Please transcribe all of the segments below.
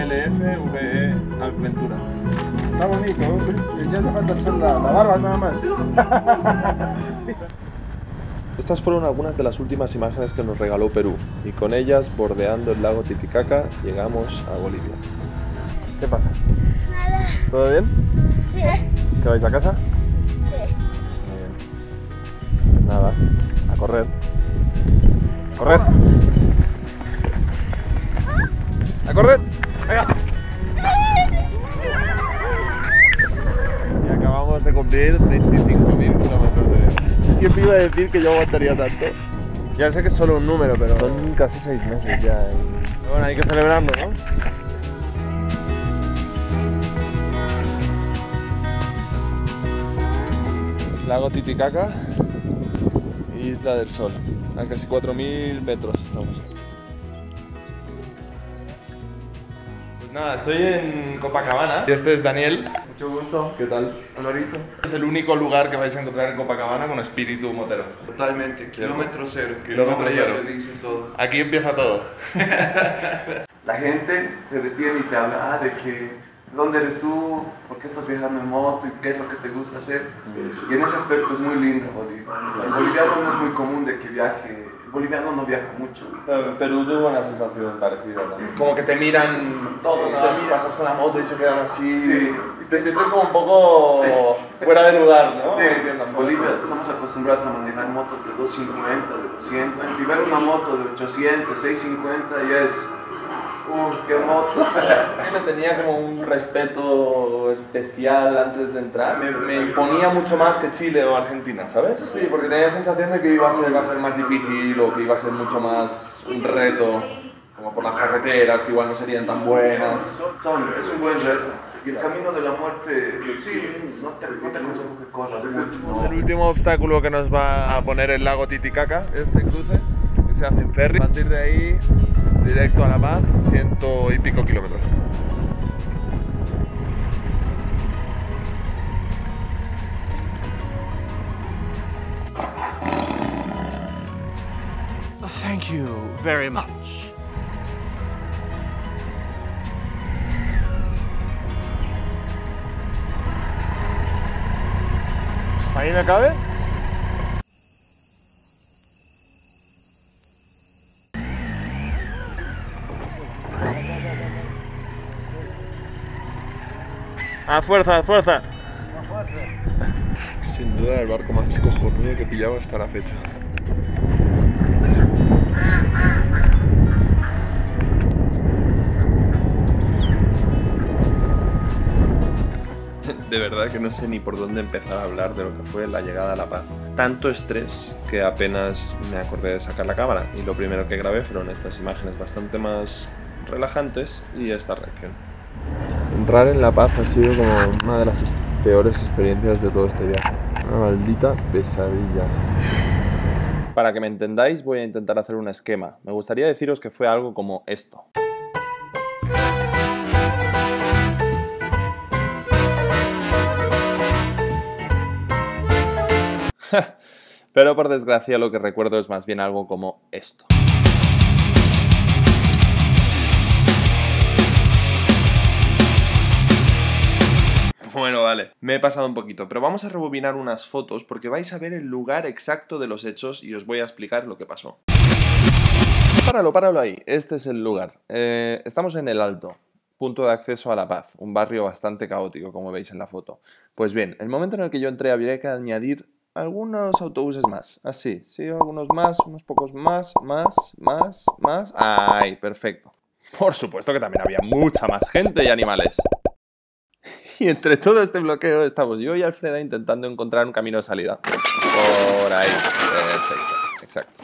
LFVE Aventuras. Está bonito, ya te falta echar la barba nada más. Estas fueron algunas de las últimas imágenes que nos regaló Perú, y con ellas, bordeando el lago Titicaca, llegamos a Bolivia. ¿Qué pasa? Nada. ¿Todo bien? Sí. ¿Que vais a casa? Sí. Muy bien. Nada, a correr. ¡Correr! ¡A correr! ¡Venga! Y acabamos de cumplir 25.000 kilómetros de... ¿Quién me iba a decir que yo aguantaría tanto? Ya sé que es solo un número, pero... Son casi 6 meses ya. Pero bueno, hay que celebrarlo, ¿no? Lago Titicaca, Isla del Sol. A casi 4.000 metros estamos. Pues nada, estoy en Copacabana y este es Daniel. Mucho gusto. ¿Qué tal? Honorito. Es el único lugar que vais a encontrar en Copacabana con espíritu motero. Totalmente, kilómetro cero. Kilómetro El nombre cero. ya lo dice todo. Aquí empieza todo. La gente se detiene y te habla de que ¿dónde eres tú? ¿Por qué estás viajando en moto? ¿Y qué es lo que te gusta hacer? Y en ese aspecto es muy lindo Bolivia. El boliviano no es muy común de que viaje. El boliviano no viaja mucho. En Perú tuvo una sensación parecida también. Como que te miran Todos, pasas con la moto y se quedan así. Sí. Y te sientes como un poco fuera de lugar, ¿no? Sí, en Bolivia estamos acostumbrados a manejar motos de 250, de 200. Y ver una moto de 800, 650 ya es... ¡qué moto! Me tenía como un respeto especial antes de entrar. Me imponía mucho más que Chile o Argentina, ¿sabes? Sí, porque tenía la sensación de que iba a ser más difícil o que iba a ser mucho más un reto. Como por las carreteras, que igual no serían tan buenas. Es un buen reto. Y el camino de la muerte, sí, no te aconsejo que corras mucho. Es el último obstáculo que nos va a poner el lago Titicaca, este cruce, que se hace en ferry. A partir de ahí, directo a La Paz, 100 y pico kilómetros. Thank you very much. ¿Ahí me cabe? ¡A fuerza, a fuerza! Sin duda el barco más cojonudo que he pillado hasta la fecha. De verdad que no sé ni por dónde empezar a hablar de lo que fue la llegada a La Paz. Tanto estrés que apenas me acordé de sacar la cámara y lo primero que grabé fueron estas imágenes bastante más relajantes y esta reacción. Entrar en La Paz ha sido como una de las peores experiencias de todo este viaje. Una maldita pesadilla. Para que me entendáis voy a intentar hacer un esquema. Me gustaría deciros que fue algo como esto. Pero por desgracia lo que recuerdo es más bien algo como esto. Bueno, vale, me he pasado un poquito, pero vamos a rebobinar unas fotos porque vais a ver el lugar exacto de los hechos y os voy a explicar lo que pasó. Páralo ahí, este es el lugar. Estamos en El Alto, punto de acceso a La Paz, un barrio bastante caótico, como veis en la foto. Pues bien, el momento en el que yo entré habría que añadir algunos autobuses más. Así, sí, algunos más, unos pocos más. ¡Ay, perfecto! Por supuesto que también había mucha más gente y animales. Y entre todo este bloqueo estamos yo y Alfreda intentando encontrar un camino de salida. Por ahí. Perfecto. Exacto.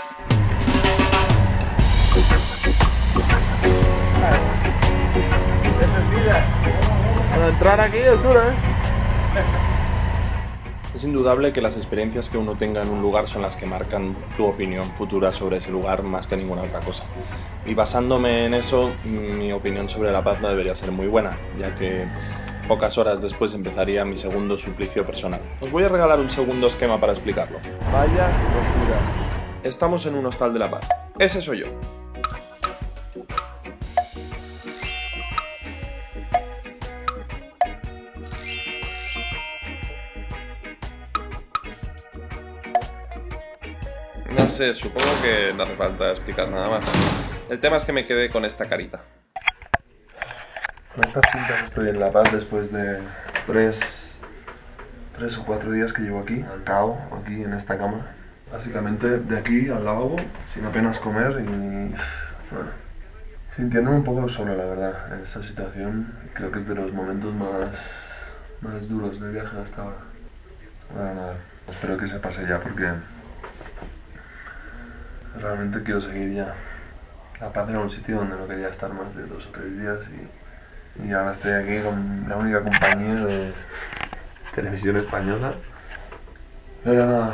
Para entrar aquí es duro, ¿eh? Es indudable que las experiencias que uno tenga en un lugar son las que marcan tu opinión futura sobre ese lugar más que ninguna otra cosa. Y basándome en eso, mi opinión sobre La Paz no debería ser muy buena, ya que pocas horas después empezaría mi segundo suplicio personal. Os voy a regalar un segundo esquema para explicarlo. Vaya locura. Estamos en un hostal de La Paz. Ese soy yo. sé, supongo que no hace falta explicar nada más. El tema es que me quedé con esta carita. Con estas pintas estoy en La Paz después de 3 o 4 días que llevo aquí, al cao, aquí en esta cama. Básicamente de aquí al lavabo, sin apenas comer y... bueno, sintiéndome un poco solo, la verdad, en esta situación. Creo que es de los momentos más duros del viaje hasta ahora. Bueno, nada, espero que se pase ya porque realmente quiero seguir ya. La Paz era un sitio donde no quería estar más de 2 o 3 días y ahora estoy aquí con la única compañía de televisión española. Pero nada.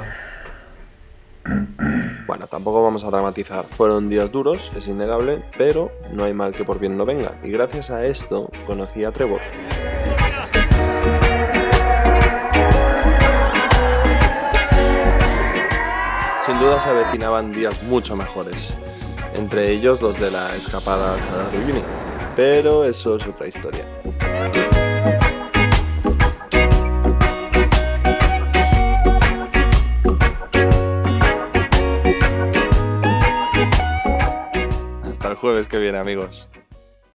Bueno, tampoco vamos a dramatizar. Fueron días duros, es innegable, pero no hay mal que por bien no venga. Y gracias a esto conocí a Trevor. Sin duda se avecinaban días mucho mejores, entre ellos los de la escapada al Salar de Uyuni, pero eso es otra historia. Hasta el jueves que viene, amigos.